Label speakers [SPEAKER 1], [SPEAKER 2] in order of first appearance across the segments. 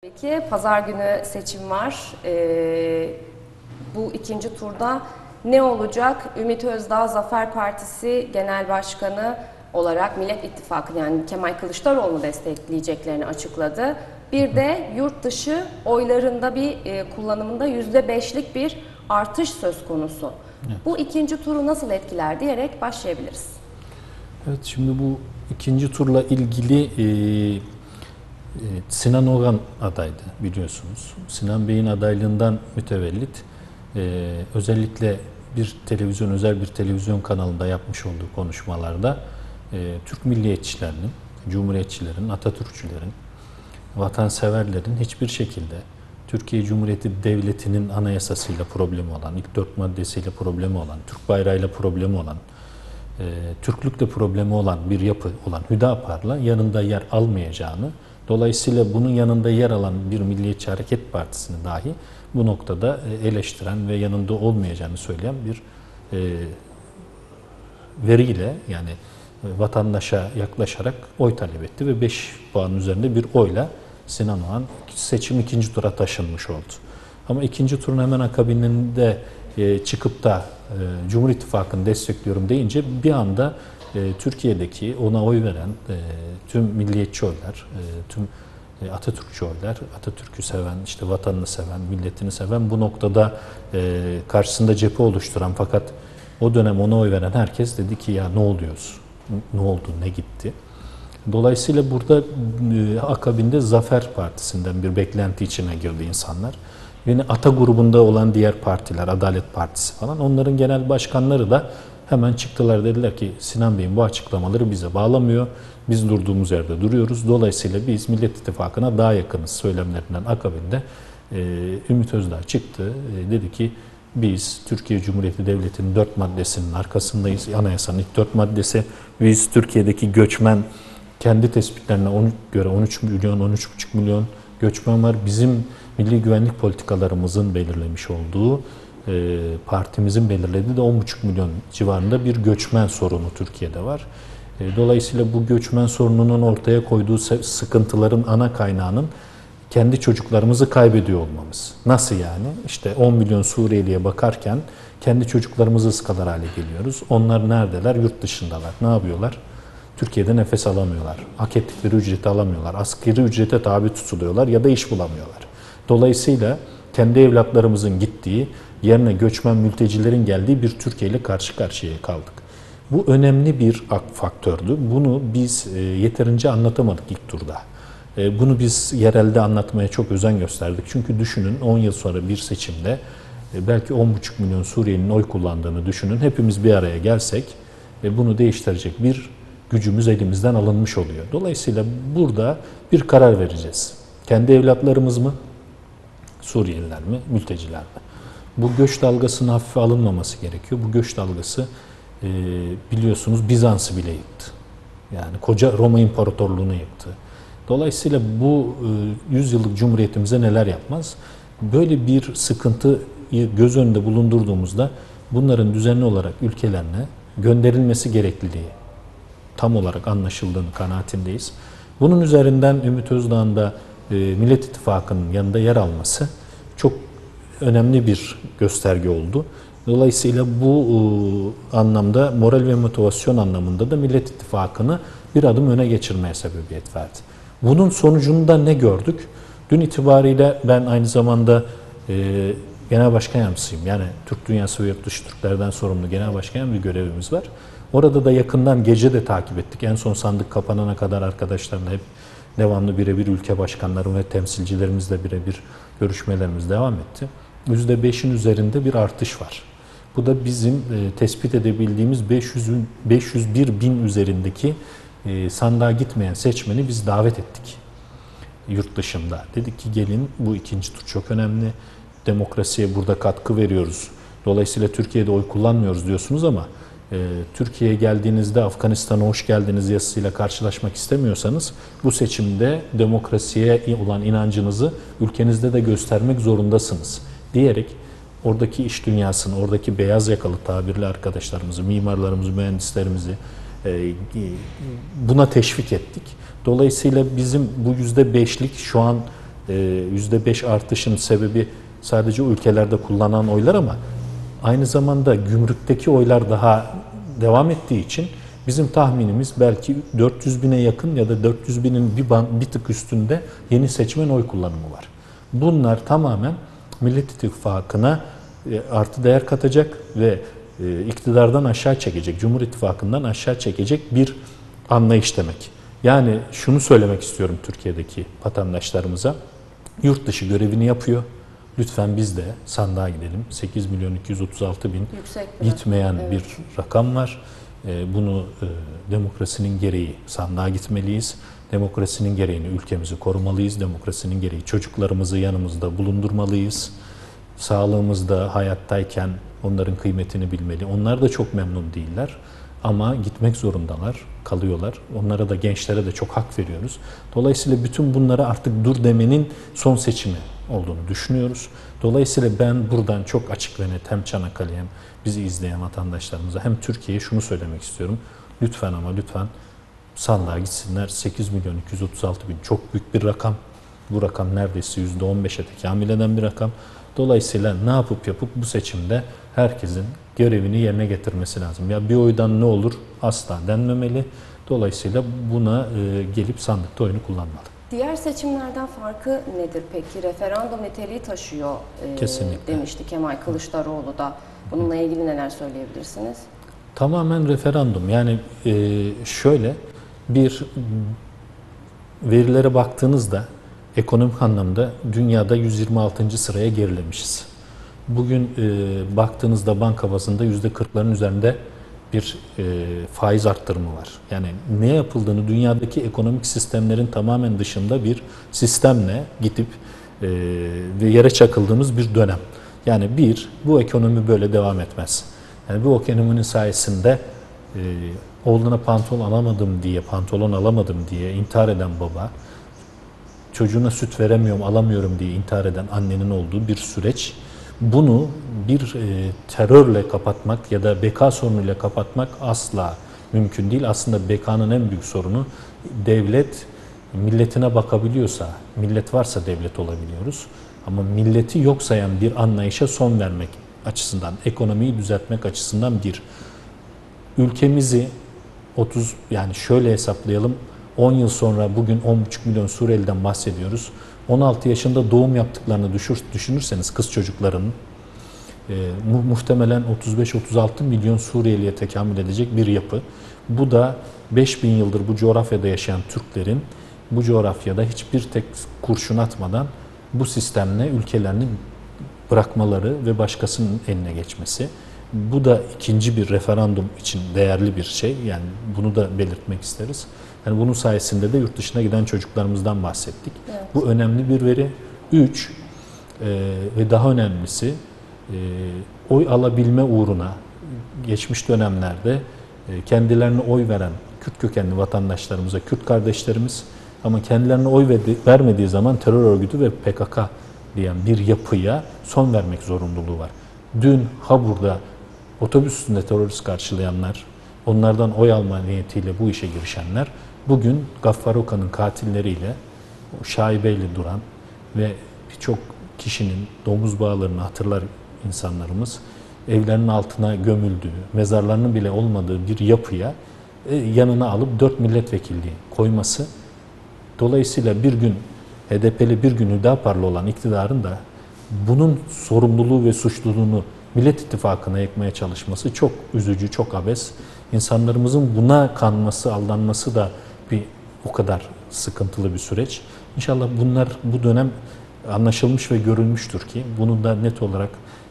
[SPEAKER 1] Peki, pazar günü seçim var. Bu ikinci turda ne olacak? Ümit Özdağ Zafer Partisi Genel Başkanı olarak Millet İttifakı yani Kemal Kılıçdaroğlu'nu destekleyeceklerini açıkladı. Bir de yurt dışı oylarında kullanımında %5'lik bir artış söz konusu.
[SPEAKER 2] Evet.
[SPEAKER 1] Bu ikinci turu nasıl etkiler diyerek başlayabiliriz.
[SPEAKER 2] Evet, şimdi bu ikinci turla ilgili Sinan Ogan adaydı biliyorsunuz. Sinan Bey'in adaylığından mütevellit özellikle özel bir televizyon kanalında yapmış olduğu konuşmalarda Türk milliyetçilerinin, cumhuriyetçilerin, Atatürkçülerin, vatanseverlerin hiçbir şekilde Türkiye Cumhuriyeti Devleti'nin anayasasıyla problemi olan, ilk 4 maddesiyle problemi olan, Türk bayrağıyla problemi olan, Türklükle problemi olan bir yapı olan Hüdapar'la yanında yer almayacağını, dolayısıyla bunun yanında yer alan bir Milliyetçi Hareket Partisi'ni dahi bu noktada eleştiren ve yanında olmayacağını söyleyen bir veriyle, yani vatandaşa yaklaşarak oy talep etti ve 5 puan üzerinde bir oyla Sinan Oğan seçim ikinci tura taşınmış oldu. Ama ikinci turun hemen akabininde çıkıp da Cumhur İttifakı'nı destekliyorum deyince bir anda Türkiye'deki ona oy veren tüm milliyetçi oylar, tüm Atatürkçü oylar, Atatürk'ü seven, işte vatanını seven, milletini seven, bu noktada karşısında cephe oluşturan fakat o dönem ona oy veren herkes dedi ki ya ne oluyoruz, ne oldu, ne gitti. Dolayısıyla burada akabinde Zafer Partisi'nden bir beklenti içine girdi insanlar. Yine Ata grubunda olan diğer partiler, Adalet Partisi falan, onların genel başkanları da hemen çıktılar, dediler ki Sinan Bey'in bu açıklamaları bize bağlamıyor. Biz durduğumuz yerde duruyoruz. Dolayısıyla biz Millet İttifakı'na daha yakınız söylemlerinden akabinde Ümit Özdağ çıktı. Dedi ki biz Türkiye Cumhuriyeti Devleti'nin 4 maddesinin arkasındayız. Anayasanın ilk 4 maddesi. Biz Türkiye'deki göçmen, kendi tespitlerine göre 13 milyon, 13,5 milyon göçmen var. Bizim milli güvenlik politikalarımızın belirlemiş olduğu, partimizin belirlediği de 10,5 milyon civarında bir göçmen sorunu Türkiye'de var. Dolayısıyla bu göçmen sorununun ortaya koyduğu sıkıntıların ana kaynağının kendi çocuklarımızı kaybediyor olmamız. Nasıl yani? İşte 10 milyon Suriyeli'ye bakarken kendi çocuklarımızı ıskalar hale geliyoruz. Onlar neredeler? Yurt dışındalar. Ne yapıyorlar? Türkiye'de nefes alamıyorlar. Hak ettikleri ücreti alamıyorlar. Asgari ücrete tabi tutuluyorlar ya da iş bulamıyorlar. Dolayısıyla kendi evlatlarımızın gittiği, yerine göçmen mültecilerin geldiği bir Türkiye ile karşı karşıya kaldık. Bu önemli bir faktördü. Bunu biz yeterince anlatamadık ilk turda. Bunu biz yerelde anlatmaya çok özen gösterdik. Çünkü düşünün 10 yıl sonra bir seçimde belki 10,5 milyon Suriyelinin oy kullandığını düşünün. Hepimiz bir araya gelsek ve bunu değiştirecek bir gücümüz elimizden alınmış oluyor. Dolayısıyla burada bir karar vereceğiz. Kendi evlatlarımız mı? Suriyeliler mi? Mülteciler mi? Bu göç dalgasının hafife alınmaması gerekiyor. Bu göç dalgası biliyorsunuz Bizans'ı bile yıktı. Yani koca Roma İmparatorluğu'nu yıktı. Dolayısıyla bu 100 yıllık cumhuriyetimize neler yapmaz? Böyle bir sıkıntıyı göz önünde bulundurduğumuzda bunların düzenli olarak ülkelerine gönderilmesi gerekliliği tam olarak anlaşıldığını kanaatindeyiz. Bunun üzerinden Ümit Özdağ'ın da Millet İttifakı'nın yanında yer alması çok önemli bir gösterge oldu. Dolayısıyla bu anlamda moral ve motivasyon anlamında da Millet İttifakı'nı bir adım öne geçirmeye sebebiyet verdi. Bunun sonucunda ne gördük? Dün itibariyle ben aynı zamanda Genel Başkan Yardımcısıyım. Yani Türk Dünyası ve Yurt Dışı Türklerden sorumlu Genel Başkan bir görevimiz var. Orada da yakından gece de takip ettik. En son sandık kapanana kadar arkadaşlarla hep devamlı birebir ülke başkanları ve temsilcilerimizle birebir görüşmelerimiz devam etti. %5'in üzerinde bir artış var. Bu da bizim tespit edebildiğimiz 501 bin üzerindeki sandığa gitmeyen seçmeni biz davet ettik yurt dışında. Dedik ki gelin, bu ikinci tur çok önemli. Demokrasiye burada katkı veriyoruz. Dolayısıyla Türkiye'de oy kullanmıyoruz diyorsunuz ama Türkiye'ye geldiğinizde Afganistan'a hoş geldiniz yazısıyla karşılaşmak istemiyorsanız bu seçimde demokrasiye olan inancınızı ülkenizde de göstermek zorundasınız diyerek oradaki iş dünyasını, oradaki beyaz yakalı tabirli arkadaşlarımızı, mimarlarımızı, mühendislerimizi buna teşvik ettik. Dolayısıyla bizim bu %5'lik şu an %5 artışın sebebi sadece o ülkelerde kullanılan oylar ama aynı zamanda gümrükteki oylar daha devam ettiği için bizim tahminimiz belki 400 bine yakın ya da 400 binin bir tık üstünde yeni seçmen oy kullanımı var. Bunlar tamamen Millet İttifakı'na artı değer katacak ve iktidardan aşağı çekecek, Cumhur İttifakı'ndan aşağı çekecek bir anlayış demek. Yani şunu söylemek istiyorum Türkiye'deki vatandaşlarımıza. Yurt dışı görevini yapıyor. Lütfen biz de sandığa gidelim. 8 milyon 236 bin gitmeyen bir rakam var. Bunu demokrasinin gereği sandığa gitmeliyiz. Demokrasinin gereğini ülkemizi korumalıyız. Demokrasinin gereği çocuklarımızı yanımızda bulundurmalıyız. Sağlığımızda hayattayken onların kıymetini bilmeli. Onlar da çok memnun değiller. Ama gitmek zorundalar, kalıyorlar. Onlara da, gençlere de çok hak veriyoruz. Dolayısıyla bütün bunlara artık dur demenin son seçimi olduğunu düşünüyoruz. Dolayısıyla ben buradan çok açık ve net hem Çanakkale'ye hem bizi izleyen vatandaşlarımıza hem Türkiye'ye şunu söylemek istiyorum. Lütfen ama lütfen sandığa gitsinler. 8 milyon 236 bin çok büyük bir rakam. Bu rakam neredeyse %15'e tekamül eden bir rakam. Dolayısıyla ne yapıp bu seçimde herkesin görevini yerine getirmesi lazım. Ya bir oydan ne olur asla denmemeli. Dolayısıyla buna gelip sandıkta oyunu kullanmalı.
[SPEAKER 1] Diğer seçimlerden farkı nedir peki? Referandum niteliği taşıyor demişti Kemal Kılıçdaroğlu da. Bununla ilgili neler söyleyebilirsiniz?
[SPEAKER 2] Tamamen referandum. Yani şöyle bir verilere baktığınızda ekonomik anlamda dünyada 126. sıraya gerilemişiz. Bugün baktığınızda banka bazında %40'ların üzerinde bir faiz arttırımı var. Yani ne yapıldığını dünyadaki ekonomik sistemlerin tamamen dışında bir sistemle gidip ve yere çakıldığımız bir dönem. Yani bu ekonomi böyle devam etmez. Yani bu ekonominin sayesinde oğluna pantolon alamadım diye intihar eden baba, çocuğuna süt veremiyorum, alamıyorum diye intihar eden annenin olduğu bir süreç. Bunu bir terörle kapatmak ya da beka sorunuyla kapatmak asla mümkün değil. Aslında bekanın en büyük sorunu devlet milletine bakabiliyorsa, millet varsa devlet olabiliyoruz. Ama milleti yok sayan bir anlayışa son vermek açısından, ekonomiyi düzeltmek açısından ülkemizi yani şöyle hesaplayalım, 10 yıl sonra bugün 10,5 milyon Suriyeli'den bahsediyoruz. 16 yaşında doğum yaptıklarını düşünürseniz kız çocuklarının muhtemelen 35-36 milyon Suriyeli'ye tekamül edecek bir yapı. Bu da 5.000 yıldır bu coğrafyada yaşayan Türklerin bu coğrafyada hiçbir tek kurşun atmadan bu sistemle ülkelerini bırakmaları ve başkasının eline geçmesi. Bu da ikinci bir referandum için değerli bir şey. Yani bunu da belirtmek isteriz. Yani bunun sayesinde de yurt dışına giden çocuklarımızdan bahsettik. Evet. Bu önemli bir veri. 3 ve daha önemlisi oy alabilme uğruna geçmiş dönemlerde kendilerine oy veren Kürt kökenli vatandaşlarımıza, Kürt kardeşlerimiz ama kendilerine oy vermediği zaman terör örgütü ve PKK diyen bir yapıya son vermek zorunluluğu var. Dün Habur'da otobüs üstünde terörist karşılayanlar, onlardan oy alma niyetiyle bu işe girişenler, bugün Gaffar Okan'ın katilleriyle şaibeyle duran ve birçok kişinin domuz bağlarını hatırlar insanlarımız, evlerinin altına gömüldüğü, mezarlarının bile olmadığı bir yapıya yanına alıp 4 milletvekilliği koyması, dolayısıyla bir gün HDP'li bir gün Hüdapar'lı olan iktidarın da bunun sorumluluğu ve suçluluğunu Millet İttifakı'na yıkmaya çalışması çok üzücü, çok abes. İnsanlarımızın buna kanması, aldanması da o kadar sıkıntılı bir süreç. İnşallah bunlar bu dönem anlaşılmış ve görülmüştür ki bunu da net olarak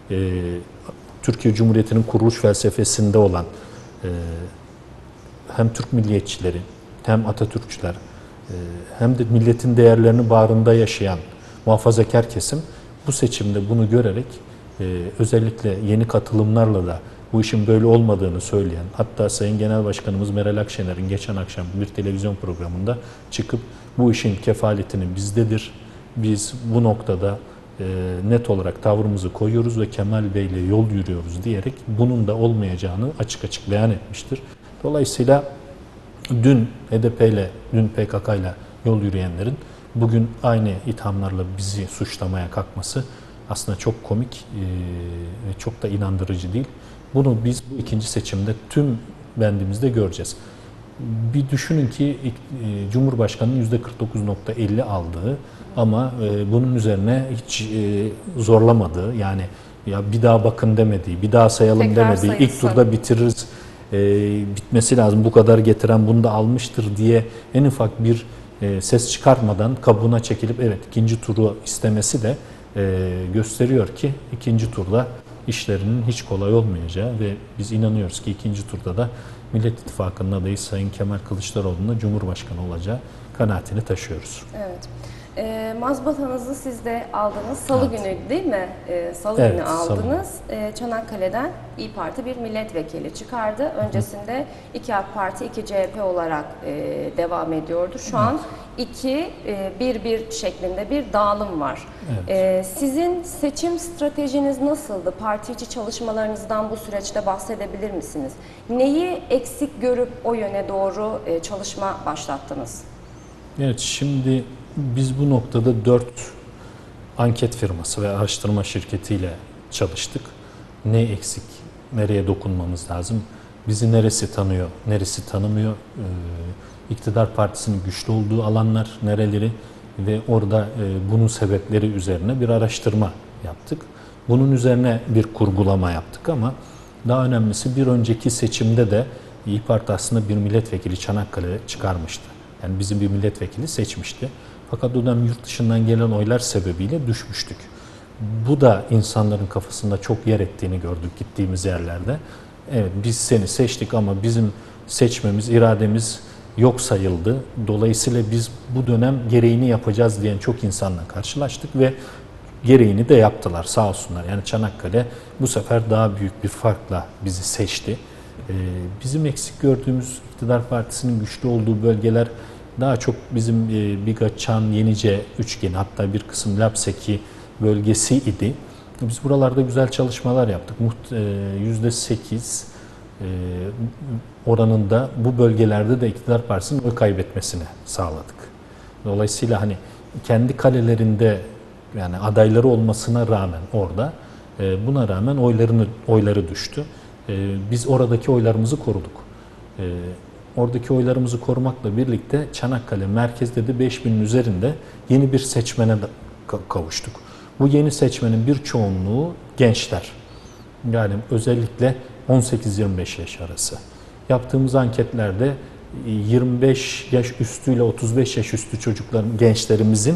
[SPEAKER 2] Türkiye Cumhuriyeti'nin kuruluş felsefesinde olan hem Türk milliyetçileri hem Atatürkçüler hem de milletin değerlerini bağrında yaşayan muhafazakar kesim bu seçimde bunu görerek özellikle yeni katılımlarla da bu işin böyle olmadığını söyleyen, hatta Sayın Genel Başkanımız Meral Akşener'in geçen akşam bir televizyon programında çıkıp bu işin kefaletini bizdedir, biz bu noktada net olarak tavrımızı koyuyoruz ve Kemal Bey ile yol yürüyoruz diyerek bunun da olmayacağını açık açık beyan etmiştir. Dolayısıyla dün HDP ile, dün PKK ile yol yürüyenlerin bugün aynı ithamlarla bizi suçlamaya kalkması aslında çok komik ve çok da inandırıcı değil. Bunu biz bu ikinci seçimde tüm bendimizde göreceğiz. Bir düşünün ki Cumhurbaşkanı'nın %49,50 aldığı ama bunun üzerine hiç zorlamadığı, yani ya bir daha bakın demediği, bir daha sayalım
[SPEAKER 1] Tekrar
[SPEAKER 2] demediği, ilk
[SPEAKER 1] sayılsın.
[SPEAKER 2] turda bitiririz, bitmesi lazım, bu kadar getiren bunu da almıştır diye en ufak bir ses çıkartmadan kabuğuna çekilip evet ikinci turu istemesi de gösteriyor ki ikinci turda işlerinin hiç kolay olmayacağı ve biz inanıyoruz ki ikinci turda da Millet İttifakı'nın adayı Sayın Kemal Kılıçdaroğlu'nun Cumhurbaşkanı olacağı kanaatini taşıyoruz.
[SPEAKER 1] Evet. Mazbatanızı siz de aldınız. Salı
[SPEAKER 2] Evet.
[SPEAKER 1] günü değil mi? Salı
[SPEAKER 2] Evet,
[SPEAKER 1] günü
[SPEAKER 2] salı.
[SPEAKER 1] aldınız. Çanakkale'den İYİ Parti bir milletvekili çıkardı. Öncesinde 2 AK Parti, 2 CHP olarak devam ediyordu. Şu an 2-1-1 şeklinde bir dağılım var.
[SPEAKER 2] Evet.
[SPEAKER 1] Sizin seçim stratejiniz nasıldı? Parti içi çalışmalarınızdan bu süreçte bahsedebilir misiniz? Neyi eksik görüp o yöne doğru çalışma başlattınız?
[SPEAKER 2] Evet, şimdi biz bu noktada 4 anket firması ve araştırma şirketiyle çalıştık. Ne eksik, nereye dokunmamız lazım, bizi neresi tanıyor, neresi tanımıyor, iktidar partisinin güçlü olduğu alanlar nereleri ve orada bunun sebepleri üzerine bir araştırma yaptık. Bunun üzerine bir kurgulama yaptık ama daha önemlisi bir önceki seçimde de İYİ Parti aslında bir milletvekili Çanakkale'ye çıkarmıştı. Yani bizim bir milletvekili seçmişti. Fakat o dönem yurt dışından gelen oylar sebebiyle düşmüştük. Bu da insanların kafasında çok yer ettiğini gördük gittiğimiz yerlerde. Evet, biz seni seçtik ama bizim seçmemiz, irademiz yok sayıldı. Dolayısıyla biz bu dönem gereğini yapacağız diyen çok insanla karşılaştık ve gereğini de yaptılar sağ olsunlar. Yani Çanakkale bu sefer daha büyük bir farkla bizi seçti. Bizim eksik gördüğümüz iktidar partisinin güçlü olduğu bölgeler daha çok bizim Biga, Çan, Yenice üçgeni, hatta bir kısım Lapseki bölgesi idi. Biz buralarda güzel çalışmalar yaptık. %8 oranında bu bölgelerde de iktidar partisinin oy kaybetmesini sağladık. Dolayısıyla hani kendi kalelerinde yani adayları olmasına rağmen orada buna rağmen oyları düştü. Biz oradaki oylarımızı koruduk. Oradaki oylarımızı korumakla birlikte Çanakkale merkezde de 5000'in üzerinde yeni bir seçmene kavuştuk. Bu yeni seçmenin bir çoğunluğu gençler. Yani özellikle 18-25 yaş arası. Yaptığımız anketlerde 25 yaş üstü ile 35 yaş üstü çocukların, gençlerimizin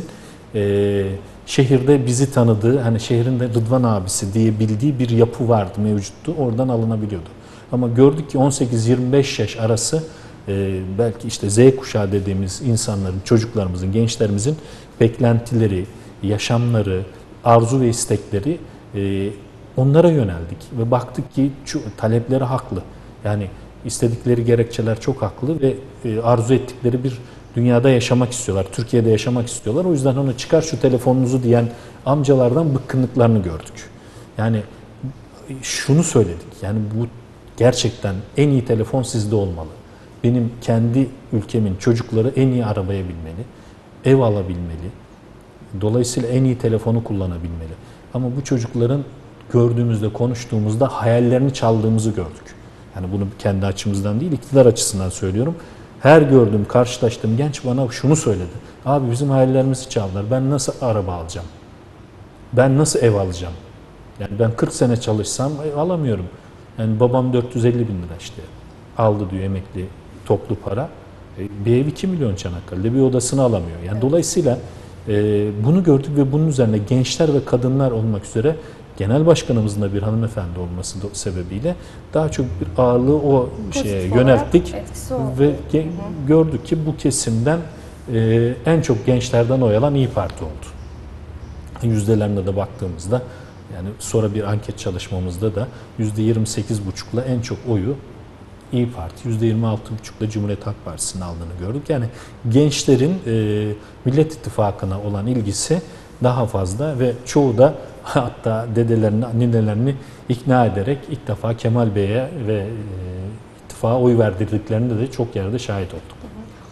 [SPEAKER 2] şehirde bizi tanıdığı, hani şehrinde Rıdvan abisi diye bildiği bir yapı vardı, mevcuttu. Oradan alınabiliyordu. Ama gördük ki 18-25 yaş arası belki işte Z kuşağı dediğimiz insanların, çocuklarımızın, gençlerimizin beklentileri, yaşamları, arzu ve istekleri onlara yöneldik. Ve baktık ki talepleri haklı. Yani istedikleri gerekçeler çok haklı ve arzu ettikleri bir dünyada yaşamak istiyorlar. Türkiye'de yaşamak istiyorlar. O yüzden ona çıkar şu telefonunuzu diyen amcalardan bıkkınlıklarını gördük. Yani şunu söyledik. Yani bu gerçekten en iyi telefon sizde olmalı. Benim kendi ülkemin çocukları en iyi arabaya binmeli, ev alabilmeli. Dolayısıyla en iyi telefonu kullanabilmeli. Ama bu çocukların gördüğümüzde, konuştuğumuzda hayallerini çaldığımızı gördük. Yani bunu kendi açımızdan değil, iktidar açısından söylüyorum. Her gördüğüm, karşılaştığım genç bana şunu söyledi. Abi bizim hayallerimizi çaldılar. Ben nasıl araba alacağım? Ben nasıl ev alacağım? Yani ben 40 sene çalışsam alamıyorum. Yani babam 450 bin lira işte aldı diyor emekli toplu para. Bir ev 2 milyon Çanakkale'de, bir odasını alamıyor. Yani dolayısıyla bunu gördük ve bunun üzerine gençler ve kadınlar olmak üzere genel başkanımızın da bir hanımefendi olması sebebiyle daha çok bir ağırlığı o şeye
[SPEAKER 1] Pozitif
[SPEAKER 2] yönelttik
[SPEAKER 1] olarak etkisi oldu.
[SPEAKER 2] ve gördük ki bu kesimden en çok gençlerden oy alan İYİ Parti oldu. Yüzdelerine de baktığımızda, yani sonra bir anket çalışmamızda da %28,5'la en çok oyu İYİ Parti, %26,5'la Cumhuriyet Halk Partisi'nin aldığını gördük. Yani gençlerin Millet İttifakı'na olan ilgisi daha fazla ve çoğu da hatta dedelerini, annelerini ikna ederek ilk defa Kemal Bey'e ve ittifaka oy verdirdiklerinde de çok yerde şahit olduk.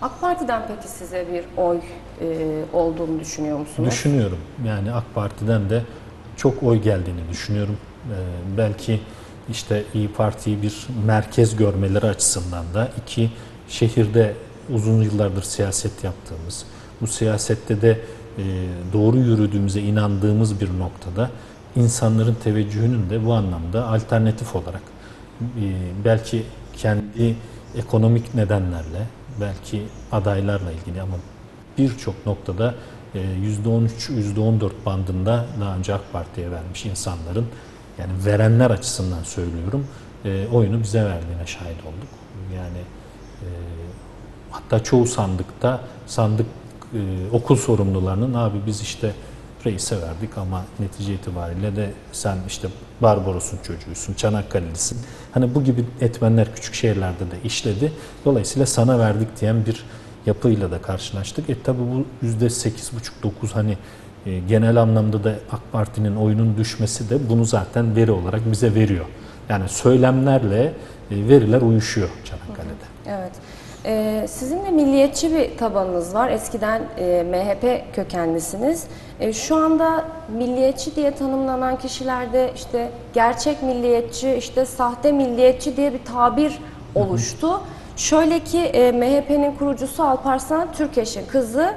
[SPEAKER 1] AK Parti'den peki size bir oy olduğunu düşünüyor musunuz?
[SPEAKER 2] Düşünüyorum. Yani AK Parti'den de çok oy geldiğini düşünüyorum. Belki işte İyi Parti'yi bir merkez görmeleri açısından da, iki, şehirde uzun yıllardır siyaset yaptığımız, bu siyasette de doğru yürüdüğümüze inandığımız bir noktada insanların teveccühünün de bu anlamda alternatif olarak belki kendi ekonomik nedenlerle, belki adaylarla ilgili ama birçok noktada %13, %14 bandında daha önce AK Parti'ye vermiş insanların, yani verenler açısından söylüyorum, oyunu bize verdiğine şahit olduk. Yani hatta çoğu sandık okul sorumlularının, abi biz işte reise verdik ama netice itibariyle de sen işte Barbaros'un çocuğusun, Çanakkale'lisin. Hani bu gibi etmenler küçük şehirlerde de işledi. Dolayısıyla sana verdik diyen bir yapıyla da karşılaştık. Tabi bu %8,5-9, hani genel anlamda da AK Parti'nin oyunun düşmesi de bunu zaten veri olarak bize veriyor. Yani söylemlerle veriler uyuşuyor Çanakkale'de.
[SPEAKER 1] Evet. Sizin de milliyetçi bir tabanınız var. Eskiden MHP kökenlisiniz. Şu anda milliyetçi diye tanımlanan kişilerde işte gerçek milliyetçi, işte sahte milliyetçi diye bir tabir oluştu. Şöyle ki MHP'nin kurucusu Alparslan Türkeş'in kızı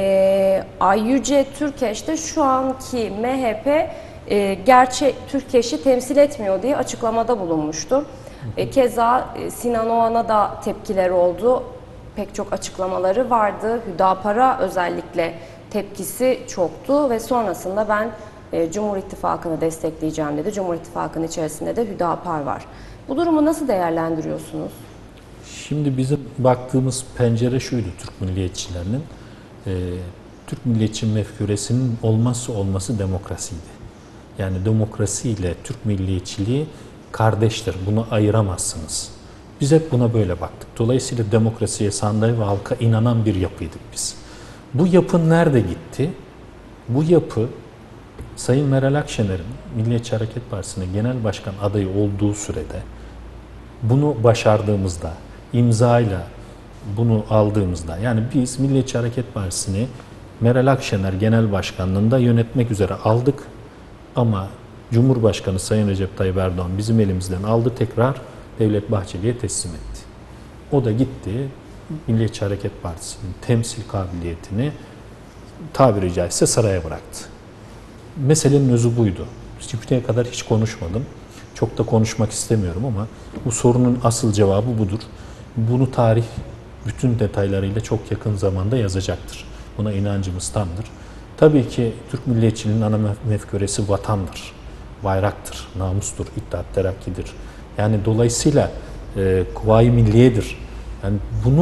[SPEAKER 1] Ay Yüce Türkeş de şu anki MHP gerçek Türkeş'i temsil etmiyor diye açıklamada bulunmuştu. Keza Sinan Oğan'a da tepkiler oldu. Pek çok açıklamaları vardı. Hüdapar'a özellikle tepkisi çoktu ve sonrasında ben Cumhur İttifakı'nı destekleyeceğim dedi. Cumhur İttifakı'nın içerisinde de Hüdapar var. Bu durumu nasıl değerlendiriyorsunuz?
[SPEAKER 2] Şimdi bizim baktığımız pencere şuydu Türk milliyetçilerinin. Türk milliyetçi mefkûresinin olmazsa olması demokrasiydi. Yani demokrasi ile Türk milliyetçiliği kardeştir. Bunu ayıramazsınız. Biz hep buna böyle baktık. Dolayısıyla demokrasiye, sandığa ve halka inanan bir yapıydık biz. Bu yapı nerede gitti? Bu yapı Sayın Meral Akşener'in Milliyetçi Hareket Partisi'ne genel başkan adayı olduğu sürede, bunu başardığımızda, imzayla bunu aldığımızda, yani biz Milliyetçi Hareket Partisi'ni Meral Akşener genel başkanlığında yönetmek üzere aldık ama Cumhurbaşkanı Sayın Recep Tayyip Erdoğan bizim elimizden aldı, tekrar Devlet Bahçeli'ye teslim etti. O da gitti Milliyetçi Hareket Partisi'nin temsil kabiliyetini tabiri caizse saraya bıraktı. Meselenin özü buydu. Şimdiye kadar hiç konuşmadım. Çok da konuşmak istemiyorum ama bu sorunun asıl cevabı budur. Bunu tarih bütün detaylarıyla çok yakın zamanda yazacaktır. Buna inancımız tamdır. Tabii ki Türk milliyetçiliğinin ana mefküresi vatandır, bayraktır, namustur, İttihat Terakki'dir. Yani dolayısıyla Kuvayi Milliye'dir. Yani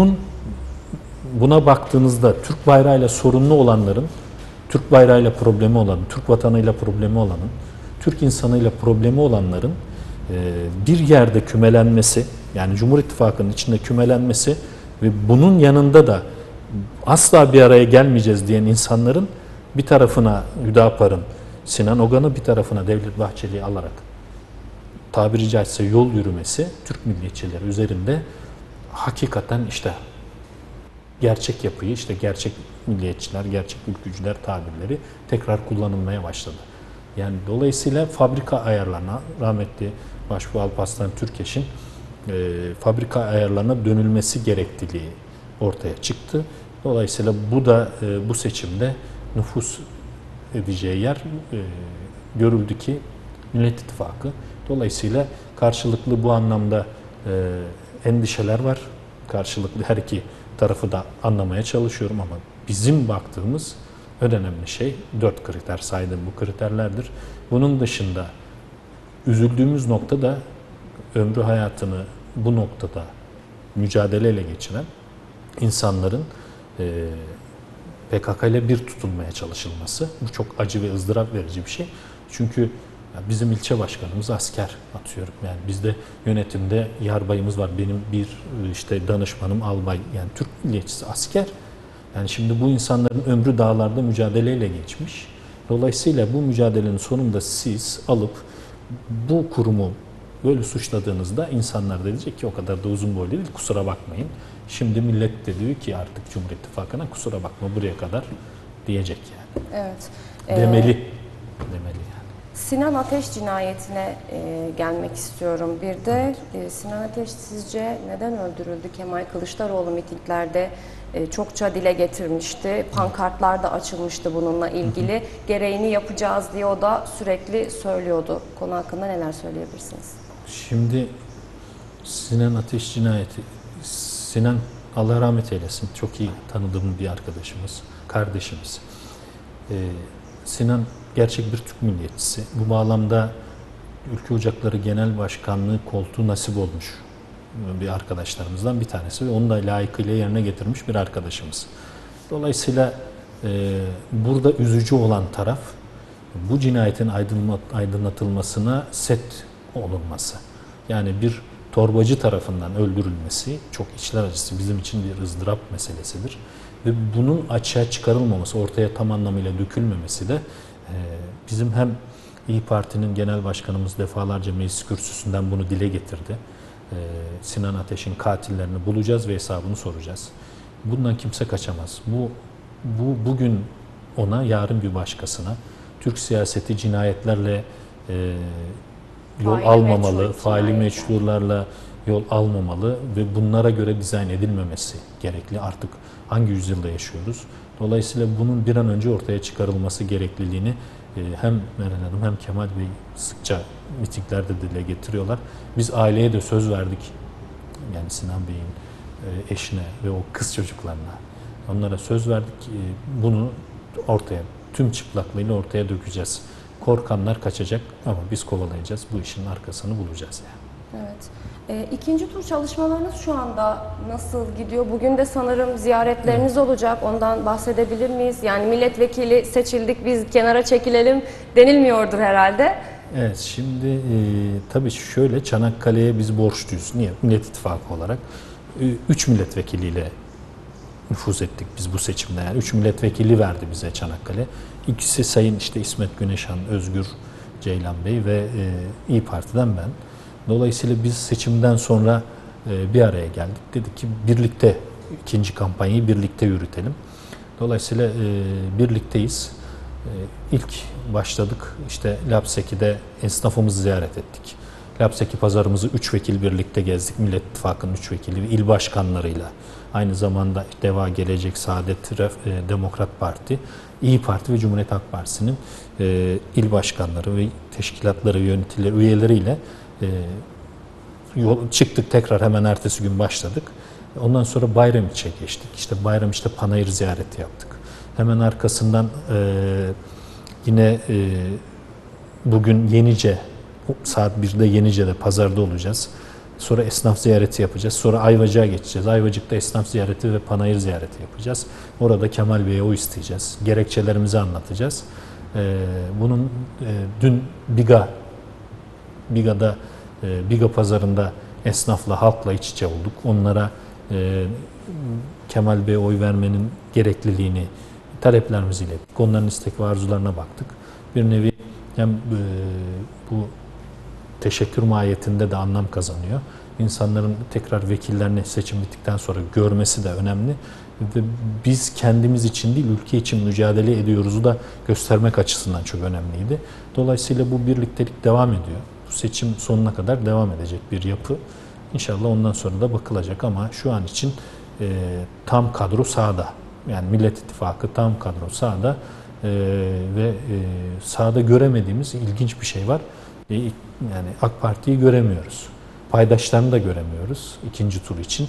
[SPEAKER 2] buna baktığınızda Türk bayrağıyla sorunlu olanların, Türk bayrağıyla problemi olan, Türk vatanıyla problemi olanın, Türk insanıyla problemi olanların bir yerde kümelenmesi, yani Cumhur İttifakı'nın içinde kümelenmesi ve bunun yanında da asla bir araya gelmeyeceğiz diyen insanların bir tarafına Hüdapar'ın, Sinan Ogan'ı, bir tarafına Devlet Bahçeli'yi alarak tabiri caizse yol yürümesi Türk milliyetçileri üzerinde hakikaten işte gerçek yapıyı, işte gerçek milliyetçiler, gerçek ülkücüler tabirleri tekrar kullanılmaya başladı. Yani dolayısıyla fabrika ayarlarına, rahmetli Başbuğ Alparslan Türkeş'in fabrika ayarlarına dönülmesi gerekliliği ortaya çıktı. Dolayısıyla bu da bu seçimde nüfuz edeceği yer görüldü ki Millet İttifakı. Dolayısıyla karşılıklı bu anlamda endişeler var. Karşılıklı her iki tarafı da anlamaya çalışıyorum ama bizim baktığımız en önemli şey 4 kriter, saydığım bu kriterlerdir. Bunun dışında üzüldüğümüz nokta da ömrü hayatını bu noktada mücadeleyle geçiren insanların PKK ile bir tutulmaya çalışılması. Bu çok acı ve ızdırap verici bir şey. Çünkü bizim ilçe başkanımız asker, atıyorum. Yani bizde yönetimde yarbayımız var. Benim bir işte danışmanım albay. Yani Türk milliyetçisi asker. Yani şimdi bu insanların ömrü dağlarda mücadeleyle geçmiş. Dolayısıyla bu mücadelenin sonunda siz alıp bu kurumu böyle suçladığınızda insanlar da diyecek ki o kadar da uzun boylu değil, kusura bakmayın. Şimdi millet de diyor ki artık Cumhur İttifakı'na kusura bakma buraya kadar diyecek yani.
[SPEAKER 1] Evet.
[SPEAKER 2] Demeli. Demeli yani.
[SPEAKER 1] Sinan Ateş cinayetine gelmek istiyorum. Bir de Sinan Ateş sizce neden öldürüldü? Kemal Kılıçdaroğlu mitinglerde çokça dile getirmişti. Pankartlar da açılmıştı bununla ilgili. Gereğini yapacağız diye o da sürekli söylüyordu. Konu hakkında neler söyleyebilirsiniz?
[SPEAKER 2] Şimdi Sinan Ateş cinayeti, Sinan Allah rahmet eylesin, çok iyi tanıdığım bir arkadaşımız, kardeşimiz. Sinan gerçek bir Türk milliyetçisi. Bu bağlamda Ülke Ocakları Genel Başkanlığı koltuğu nasip olmuş bir arkadaşlarımızdan bir tanesi ve onu da layıkıyla yerine getirmiş bir arkadaşımız. Dolayısıyla burada üzücü olan taraf bu cinayetin aydınlatılmasına set olunması. Yani bir torbacı tarafından öldürülmesi çok içler acısı, bizim için bir ızdırap meselesidir. Ve bunun açığa çıkarılmaması, ortaya tam anlamıyla dökülmemesi de bizim hem İYİ Parti'nin genel başkanımız defalarca meclis kürsüsünden bunu dile getirdi. Sinan Ateş'in katillerini bulacağız ve hesabını soracağız. Bundan kimse kaçamaz. Bugün ona, yarın bir başkasına. Türk siyaseti cinayetlerle yol almamalı, faili meçhullarla yol almamalı ve bunlara göre dizayn edilmemesi gerekli. Artık hangi yüzyılda yaşıyoruz? Dolayısıyla bunun bir an önce ortaya çıkarılması gerekliliğini hem Meral Hanım hem Kemal Bey sıkça mitinglerde dile getiriyorlar. Biz aileye de söz verdik. Yani Sinan Bey'in eşine ve o kız çocuklarına. Onlara söz verdik. Bunu ortaya, tüm çıplaklığıyla ortaya dökeceğiz. Korkanlar kaçacak ama biz kovalayacağız. Bu işin arkasını bulacağız yani.
[SPEAKER 1] Evet. İkinci tur çalışmalarınız şu anda nasıl gidiyor? Bugün de sanırım ziyaretleriniz olacak. Ondan bahsedebilir miyiz? Yani milletvekili seçildik, biz kenara çekilelim denilmiyordur herhalde.
[SPEAKER 2] Evet, şimdi tabii şöyle, Çanakkale'ye biz borçluyuz. Niye? Millet İttifakı olarak 3 milletvekiliyle nüfuz ettik biz bu seçimde. Yani 3 milletvekili verdi bize Çanakkale. İkisi Sayın İsmet Güneşan, Özgür Ceylan Bey ve İYİ Parti'den ben. Dolayısıyla biz seçimden sonra bir araya geldik. Dedik ki birlikte ikinci kampanyayı birlikte yürütelim. Dolayısıyla birlikteyiz. İlk başladık, işte Lapseki'de esnafımızı ziyaret ettik. Lapseki pazarımızı 3 vekil birlikte gezdik. Millet İttifakı'nın 3 vekili ve il başkanlarıyla. Aynı zamanda DEVA, Gelecek, Saadet, Demokrat Parti, İYİ Parti ve Cumhuriyet Halk Partisi'nin il başkanları ve teşkilatları, yöneticileri, üyeleriyle çıktık, tekrar hemen ertesi gün başladık. Ondan sonra Bayramiç'e geçtik. İşte Bayramiç'te panayır ziyareti yaptık. Hemen arkasından yine bugün Yenice, saat 1'de Yenice'de pazarda olacağız. Sonra esnaf ziyareti yapacağız. Sonra Ayvacık'a geçeceğiz. Ayvacık'ta esnaf ziyareti ve panayır ziyareti yapacağız. Orada Kemal Bey'e oy isteyeceğiz. Gerekçelerimizi anlatacağız. Bunun dün Biga'da Biga pazarında esnafla, halkla iç içe olduk. Onlara Kemal Bey'e oy vermenin gerekliliğini, taleplerimizi ilettik. Onların istek ve arzularına baktık. Bir nevi hem bu teşekkür mahiyetinde de anlam kazanıyor. İnsanların tekrar vekillerini seçim bittikten sonra görmesi de önemli. Ve biz kendimiz için değil, ülke için mücadele ediyoruzu da göstermek açısından çok önemliydi. Dolayısıyla bu birliktelik devam ediyor. Bu seçim sonuna kadar devam edecek bir yapı. İnşallah ondan sonra da bakılacak ama şu an için tam kadro sahada. Yani Millet İttifakı tam kadro sahada ve sahada göremediğimiz ilginç bir şey var. Yani AK Parti'yi göremiyoruz. Paydaşlarını da göremiyoruz ikinci tur için.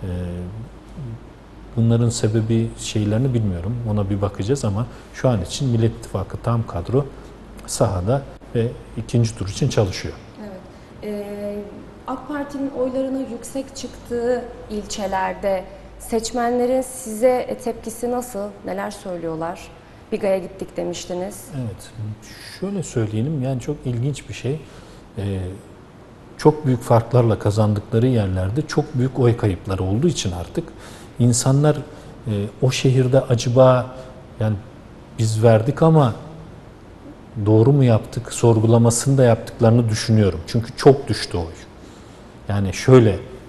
[SPEAKER 2] Bunların sebebi şeylerini bilmiyorum. Ona bir bakacağız ama şu an için Millet İttifakı tam kadro sahada ve ikinci tur için çalışıyor.
[SPEAKER 1] Evet. AK Parti'nin oylarının yüksek çıktığı ilçelerde seçmenlerin size tepkisi nasıl? Neler söylüyorlar? Biga'ya gittik demiştiniz.
[SPEAKER 2] Evet. Şöyle söyleyelim, yani çok ilginç bir şey. Çok büyük farklarla kazandıkları yerlerde çok büyük oy kayıpları olduğu için artık insanlar o şehirde acaba yani biz verdik ama doğru mu yaptık sorgulamasını da yaptıklarını düşünüyorum. Çünkü çok düştü oy. Yani şöyle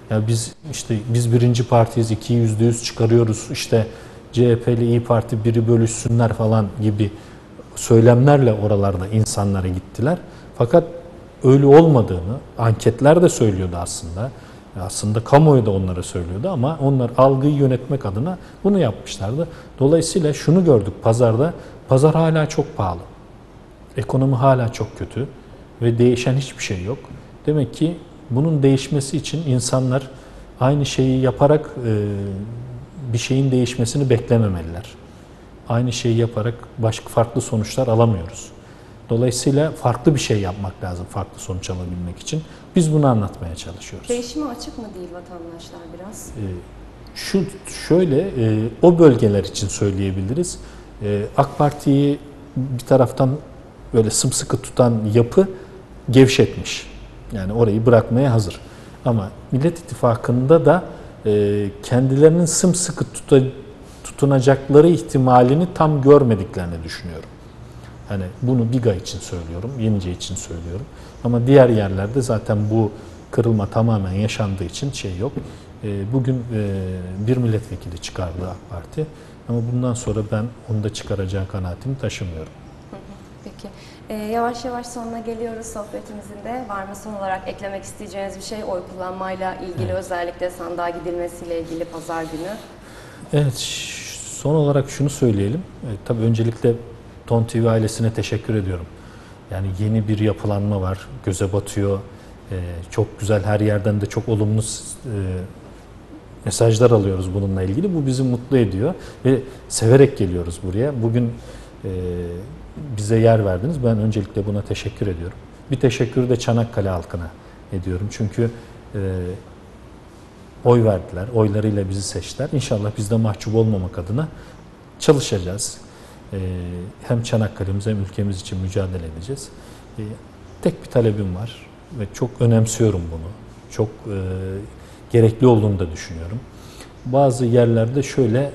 [SPEAKER 2] Ya biz birinci partiyiz, 2'yi %100 çıkarıyoruz. İşte CHP ile İYİ Parti biri bölüşsünler falan gibi söylemlerle oralarda insanlara gittiler. Fakat öyle olmadığını anketler de söylüyordu aslında. Aslında kamuoyu da onlara söylüyordu ama onlar algıyı yönetmek adına bunu yapmışlardı. Dolayısıyla şunu gördük pazarda. Pazar hala çok pahalı. Ekonomi hala çok kötü ve değişen hiçbir şey yok. Demek ki bunun değişmesi için insanlar aynı şeyi yaparak bir şeyin değişmesini beklememeliler. Aynı şeyi yaparak başka farklı sonuçlar alamıyoruz. Dolayısıyla farklı bir şey yapmak lazım farklı sonuç alabilmek için. Biz bunu anlatmaya çalışıyoruz.
[SPEAKER 1] Değişime açık mı değil vatandaşlar biraz?
[SPEAKER 2] Şöyle o bölgeler için söyleyebiliriz. AK Parti'yi bir taraftan böyle sımsıkı tutan yapı gevşetmiş. Yani orayı bırakmaya hazır. Ama Millet İttifakı'nda da kendilerinin sımsıkı tutunacakları ihtimalini tam görmediklerini düşünüyorum. Hani bunu Biga için söylüyorum, Yenice için söylüyorum. Ama diğer yerlerde zaten bu kırılma tamamen yaşandığı için şey yok. Bugün bir milletvekili çıkardı AK Parti. Ama bundan sonra ben onu da çıkaracağı kanaatini taşımıyorum.
[SPEAKER 1] Peki. Yavaş yavaş sonuna geliyoruz sohbetimizin de. Var mı son olarak eklemek isteyeceğiniz bir şey? Oy kullanmayla ilgili, özellikle sandığa gidilmesiyle ilgili pazar günü.
[SPEAKER 2] Evet, son olarak şunu söyleyelim. Tabii öncelikle Ton TV ailesine teşekkür ediyorum. Yani yeni bir yapılanma var, göze batıyor. Çok güzel, her yerden de çok olumlu mesajlar alıyoruz bununla ilgili. Bu bizi mutlu ediyor ve severek geliyoruz buraya. Bugün bize yer verdiniz. Ben öncelikle buna teşekkür ediyorum. Bir teşekkürü de Çanakkale halkına ediyorum. Çünkü oy verdiler, oylarıyla bizi seçtiler. İnşallah biz de mahcup olmamak adına çalışacağız. Hem Çanakkale'miz hem ülkemiz için mücadele edeceğiz. Tek bir talebim var ve çok önemsiyorum bunu. Çok gerekli olduğunu da düşünüyorum. Bazı yerlerde şöyle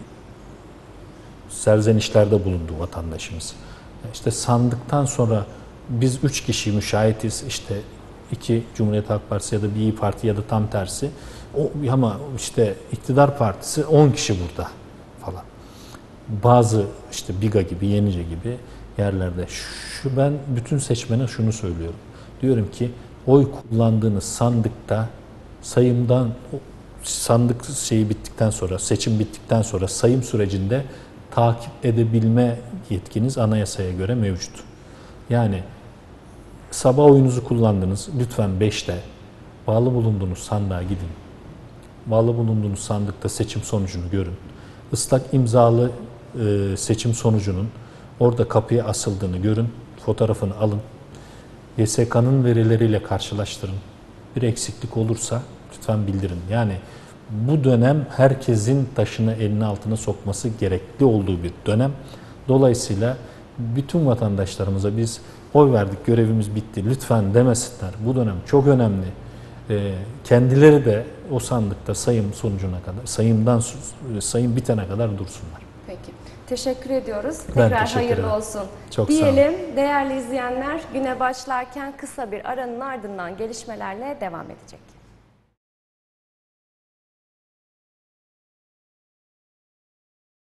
[SPEAKER 2] serzenişlerde bulundu vatandaşımız. İşte sandıktan sonra biz 3 kişi müşahitiz, işte 2 Cumhuriyet Halk Partisi ya da bir İYİ Parti ya da tam tersi. Ama işte iktidar partisi 10 kişi burada falan. Bazı işte Biga gibi, Yenice gibi yerlerde ben bütün seçmene şunu söylüyorum. Diyorum ki oy kullandığınız sandıkta sandık şeyi bittikten sonra, seçim bittikten sonra sayım sürecinde takip edebilme yetkiniz anayasaya göre mevcut. Yani sabah oyunuzu kullandınız. Lütfen 5'te bağlı bulunduğunuz sandığa gidin. Bağlı bulunduğunuz sandıkta seçim sonucunu görün. Islak imzalı seçim sonucunun orada kapıya asıldığını görün. Fotoğrafını alın. YSK'nın verileriyle karşılaştırın. Bir eksiklik olursa lütfen bildirin. Yani bu dönem herkesin taşını elinin altına sokması gerekli olduğu bir dönem. Dolayısıyla bütün vatandaşlarımıza biz oy verdik, görevimiz bitti lütfen demesinler. Bu dönem çok önemli. Kendileri de o sandıkta sayım sonucuna kadar, sayım bitene kadar dursunlar.
[SPEAKER 1] Peki. Teşekkür ediyoruz.
[SPEAKER 2] Ben
[SPEAKER 1] Tekrar
[SPEAKER 2] teşekkür
[SPEAKER 1] hayırlı
[SPEAKER 2] ederim.
[SPEAKER 1] olsun.
[SPEAKER 2] Çok sağ olun.
[SPEAKER 1] Diyelim değerli izleyenler, güne başlarken kısa bir aranın ardından gelişmelerle devam edecek.